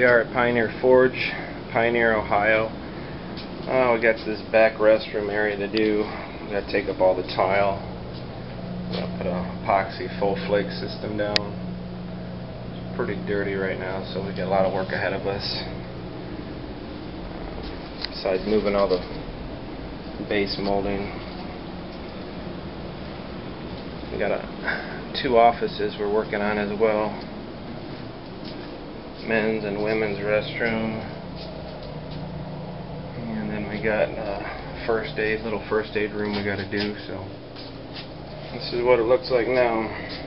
we are at Pioneer Forge, Pioneer, Ohio. We got this back restroom area to do. We got to take up all the tile. We got to put a epoxy full flake system down. It's pretty dirty right now, so we got a lot of work ahead of us. Besides moving all the base molding, we got two offices we're working on as well. Men's and women's restroom, and then we got little first aid room we got to do. So this is what it looks like now.